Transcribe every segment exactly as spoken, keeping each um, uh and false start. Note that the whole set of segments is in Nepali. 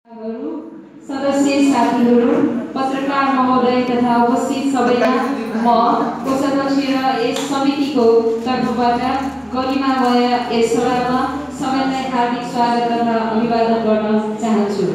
सदस्य साथीहरू, पत्रकार महोदय तथा उपस्थित सबैलाई म कोषाध्यक्ष र यस समितिको तर्फबाट गरिमामय यस सभामा सबैलाई हार्दिक स्वागत तथा अभिवादन गर्न चाहन्छु।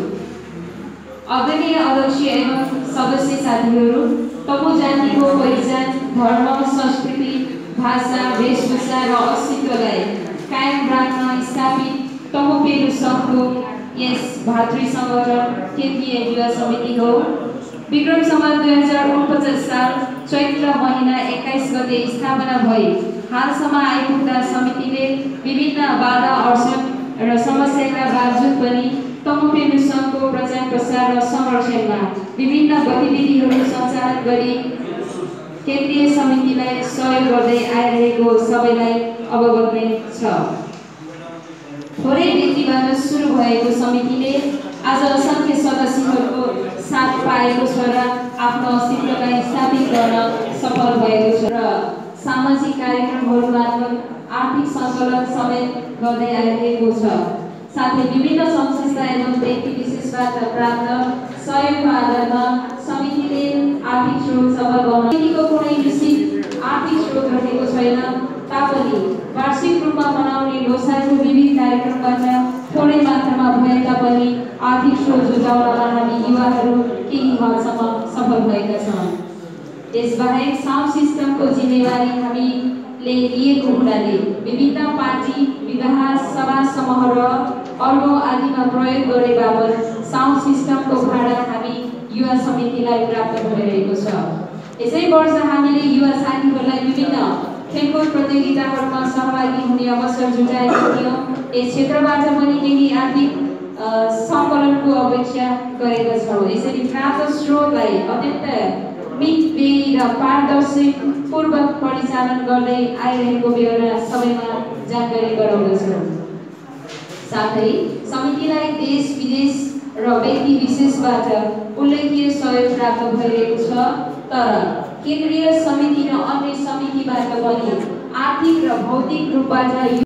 आदरणीय अध्यक्ष एवं सदस्य साथीहरू, तमु जातिको पहिचान, धर्म, संस्कृति, भाषा, वेशभूषा र अस्तित्वलाई कायम राख्न स्थापित तमुपेरु सङ्घको यस भातृ सङ्गठन केन्द्रीय युवा समिति हो। विक्रम सम्वत दुई हजार उनपचास साल चैत्र महिना एक्काइस गते स्थापना भई हालसम्म आइपुग्दा समितिले विभिन्न बाधा अडचन र समस्याका बावजुद पनि तमुपेरु सङ्घको प्रचार प्रसार र संरक्षणमा विभिन्न गतिविधिहरू सञ्चालन गरी केन्द्रीय समितिलाई सहयोग गर्दै आइरहेको सबैलाई अवगत नै छ। थोरै व्यक्तिबाट सुरु भएको समितिले आज असंख्य सदस्यहरूको साथ पाएको छ र आफ्नो अस्तित्वलाई स्थापित गर्न सफल भएको छ र सामाजिक कार्यक्रमहरू मार्फत आर्थिक सञ्चालन समेत गर्दै आइरहेको छ। साथै विभिन्न संस्था एवं व्यक्ति विशेषबाट प्राप्त सहयोगको आधारमा समितिले आर्थिक स्रोत सफल गर्न समितिको कुनै निश्चित आर्थिक स्रोत रहेको छैन तापनि वार्षिक रूपमा मनाउने लोसारको विविध कार्यक्रमबाट थोरै मात्रामा भए तापनि आर्थिक स्रोत जुटाउनमा हामी युवाहरू केही हदसम्म सफल भएका छौँ। यसबाहेक साउन्ड सिस्टमको जिम्मेवारी हामीले लिएको हुनाले विभिन्न पार्टी, विवाह, सभा समारोह, अर्को आदिमा प्रयोग गरे बापत साउन्ड सिस्टमको भाडा हामी युवा समितिलाई प्राप्त भइरहेको छ। यसै वर्ष हामीले युवा साथीहरूलाई विभिन्न खेलकुद प्रतियोगिताहरूमा सहभागी हुने अवसर जुटाएको थियौँ। यस क्षेत्रबाट पनि केही आर्थिक सङ्कलनको अपेक्षा गरेका छौँ। यसरी प्राप्त स्रोतलाई अत्यन्त मितव्ययी र पारदर्शीपूर्वक परिचालन गर्दै आइरहेको बेहोरा सबैमा जानकारी गराउँदछौँ। साथै समितिलाई देश विदेश र व्यक्ति विशेषबाट उल्लेखनीय सहयोग प्राप्त भइरहेको छ। तर केन्द्रीय समिति र अन्य समितिबाट पनि आर्थिक र भौतिक रूपबाट